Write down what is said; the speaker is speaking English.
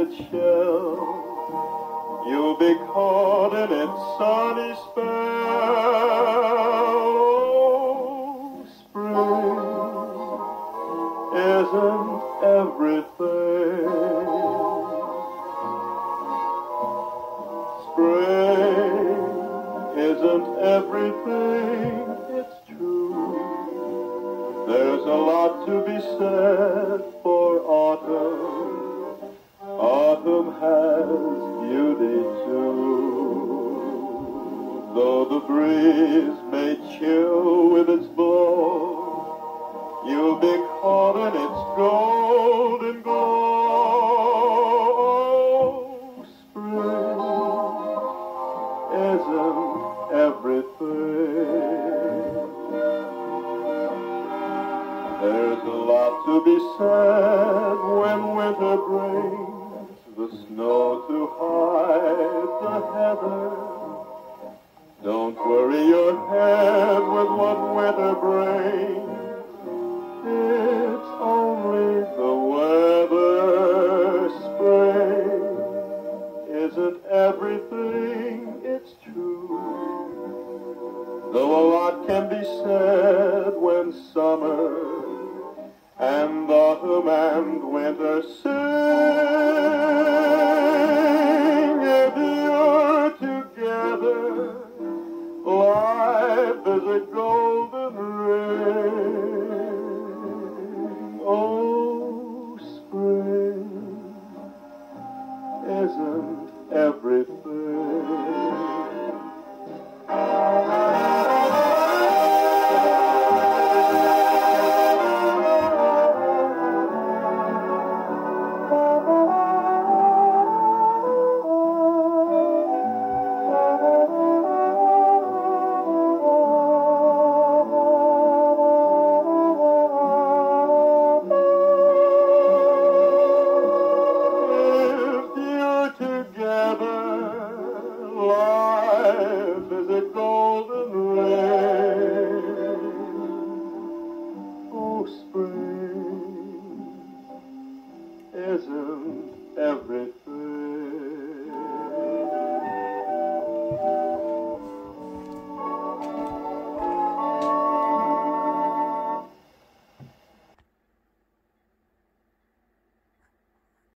its shell. You'll be caught in its sunny spell. Oh, spring isn't everything. Spring isn't everything, it's true. There's a lot to be said for autumn. Autumn has beauty too. Though the breeze may chill with its blow, you'll be caught in its golden glow. Spring isn't everything. There's a lot to be said when winter brings the snow to hide the heather. Don't worry your head with what winter brings. It's only the weather. Spring isn't everything, it's true. Though a lot can be said when summer and autumn and winter sing. If you're together, life is a golden ring. Oh, spring isn't everything. Isn't everything.